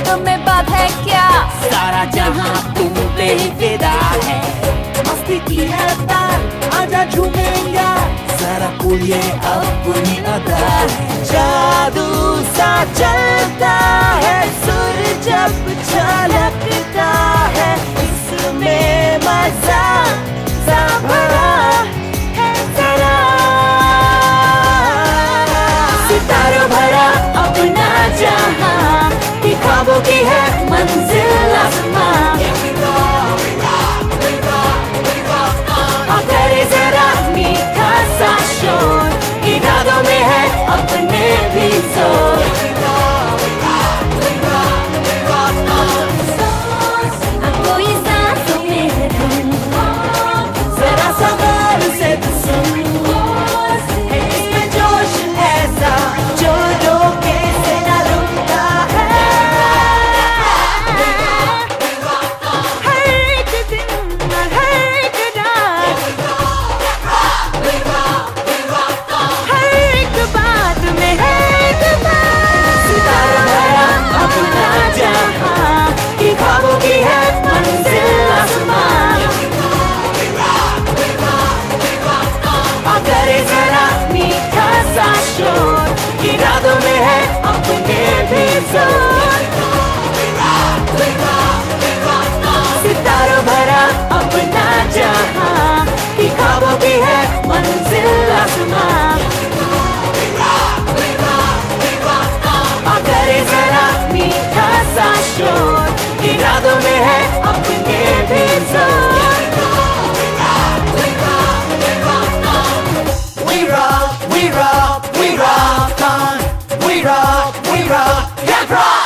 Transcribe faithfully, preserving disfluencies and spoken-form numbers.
यादों में बात है क्या, सारा जहां तुम पे ही फिदा है। मस्ती की है तार, आजा झूमेंगे, जरा कोई ये अपनी अदा है। जादू सा चलता है सुर जब छलकता है, इसमें मजा सा भरा है जरा। सितारों भरा अपना जहां, कि ख्वाबों की है मंजिल आसमां। और करे जरा मीठा सा शोर, इरादों में है अपने भी जोर। कोई सांसों में है धुन, जरा सवाल से तो सुन, है इसमें जोश ऐसा जो रोके से न रुकता है। हर एक दिन और हर एक रात, हर एक बात में है एक बात। सितारा भरा अपना जहां, कि ख्वाबों की है मंजिल आसमां। और करे जरा मीठा सा शोर, इरादों में है अपने भी जोर। सितारों भरा अपना जहां, कि ख्वाबों की है मंजिल आसमां। और करे जरा मीठा सा शोर, इरादों में है अपने भी जोर। We rock, we rock, we rock on. We rock, we rock, yeah, rock.